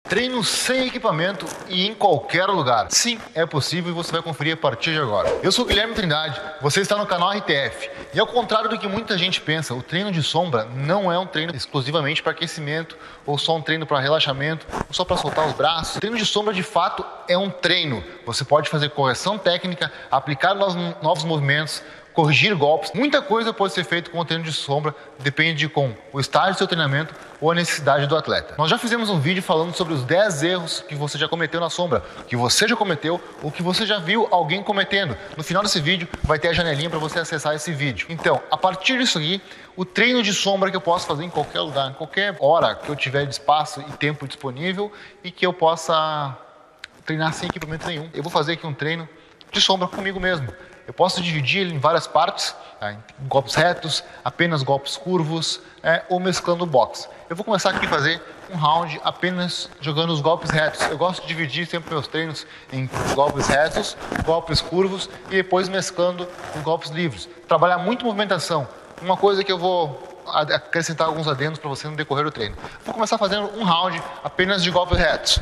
Treino sem equipamento e em qualquer lugar. Sim, é possível e você vai conferir a partir de agora. Eu sou o Guilherme Trindade, você está no canal RTF. E ao contrário do que muita gente pensa, o treino de sombra não é um treino exclusivamente para aquecimento, ou só um treino para relaxamento, ou só para soltar os braços. O treino de sombra, de fato, é um treino. Você pode fazer correção técnica, aplicar novos movimentos, corrigir golpes. Muita coisa pode ser feita com o treino de sombra, depende de com o estágio do seu treinamento ou a necessidade do atleta. Nós já fizemos um vídeo falando sobre os 10 erros que você já cometeu na sombra, que você já cometeu ou que você já viu alguém cometendo. No final desse vídeo vai ter a janelinha para você acessar esse vídeo. Então, a partir disso aqui, o treino de sombra que eu posso fazer em qualquer lugar, em qualquer hora que eu tiver de espaço e tempo disponível e que eu possa treinar sem equipamento nenhum. Eu vou fazer aqui um treino de sombra comigo mesmo. Eu posso dividir ele em várias partes, tá? Em golpes retos, apenas golpes curvos, ou mesclando boxe. Eu vou começar aqui a fazer um round apenas jogando os golpes retos. Eu gosto de dividir sempre meus treinos em golpes retos, golpes curvos e depois mesclando os golpes livres. Trabalhar muito movimentação. Uma coisa que eu vou acrescentar alguns adendos para você no decorrer do treino. Vou começar fazendo um round apenas de golpes retos.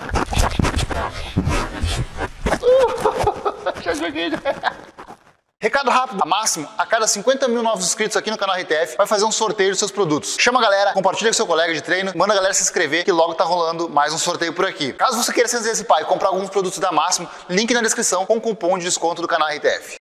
Já joguei. Recado rápido, a Máximo, a cada 50 mil novos inscritos aqui no canal RTF, vai fazer um sorteio dos seus produtos. Chama a galera, compartilha com seu colega de treino, manda a galera se inscrever que logo tá rolando mais um sorteio por aqui. Caso você queira se antecipar e comprar alguns produtos da Máximo, link na descrição com o cupom de desconto do canal RTF.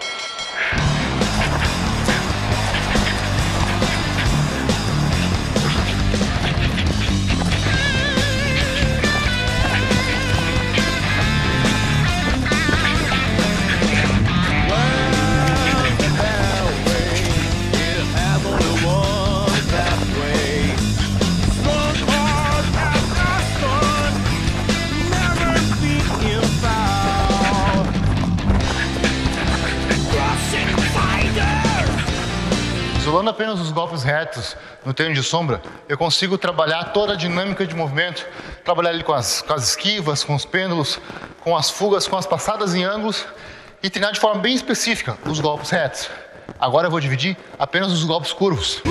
Isolando apenas os golpes retos no treino de sombra, eu consigo trabalhar toda a dinâmica de movimento, trabalhar ali com as esquivas, com os pêndulos, com as fugas, com as passadas em ângulos e treinar de forma bem específica os golpes retos. Agora eu vou dividir apenas os golpes curvos.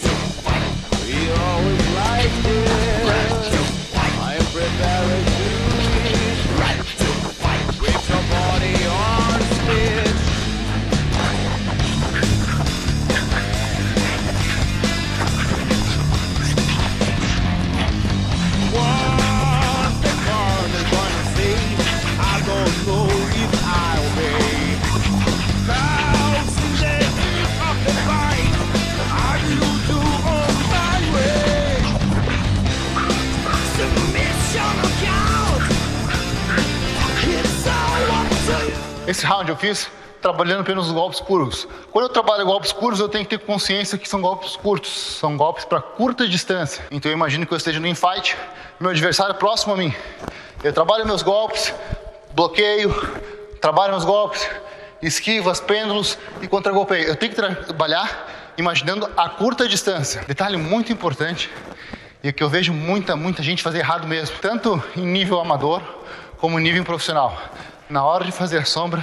Esse round eu fiz trabalhando apenas os golpes curvos. Quando eu trabalho golpes curvos, eu tenho que ter consciência que são golpes curtos, são golpes para curta distância. Então eu imagino que eu esteja no infight, meu adversário é próximo a mim. Eu trabalho meus golpes, bloqueio, trabalho meus golpes, esquivas, pêndulos e contra-golpeio. Eu tenho que trabalhar imaginando a curta distância. Detalhe muito importante e que eu vejo muita gente fazer errado mesmo, tanto em nível amador como em nível profissional. Na hora de fazer sombra,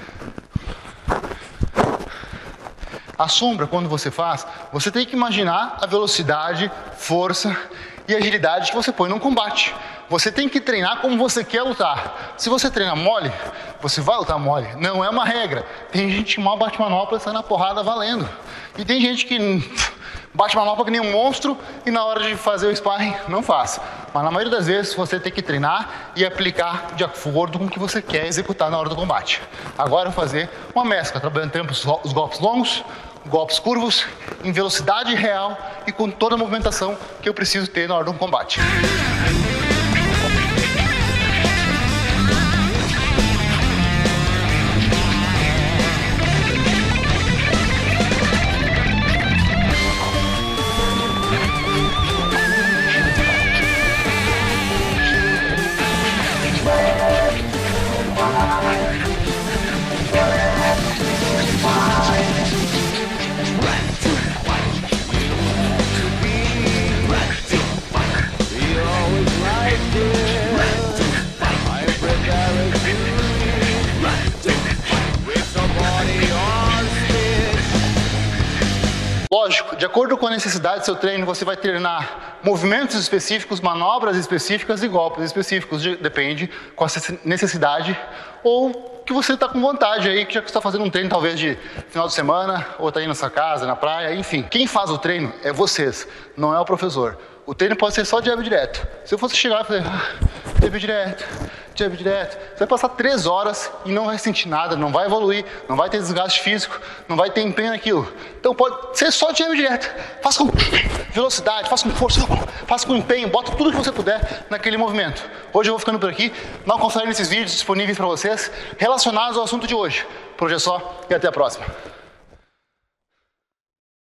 a sombra, quando você faz, você tem que imaginar a velocidade, força e agilidade que você põe num combate. Você tem que treinar como você quer lutar. Se você treina mole, você vai lutar mole. Não é uma regra. Tem gente que mal bate manopla e sai na porrada valendo. E tem gente que bate manopla que nem um monstro e na hora de fazer o sparring não faz. Mas na maioria das vezes você tem que treinar e aplicar de acordo com o que você quer executar na hora do combate. Agora eu vou fazer uma mescla, trabalhando os golpes longos, golpes curvos, em velocidade real e com toda a movimentação que eu preciso ter na hora do combate. We all acordo com a necessidade do seu treino, você vai treinar movimentos específicos, manobras específicas e golpes específicos. Depende com a necessidade ou que você está com vontade aí, que já que está fazendo um treino talvez de final de semana, ou está aí na sua casa, na praia, enfim. Quem faz o treino é vocês, não é o professor. O treino pode ser só jab direto. Se eu fosse chegar e fazer jab direto, você vai passar 3 horas e não vai sentir nada, não vai evoluir, não vai ter desgaste físico, não vai ter empenho naquilo. Então pode ser só jab direto. Faça com velocidade, faça com força, faça com empenho, bota tudo que você puder naquele movimento. Hoje eu vou ficando por aqui. Dá uma conferência nesses vídeos disponíveis para vocês relacionados ao assunto de hoje. Por hoje é só e até a próxima.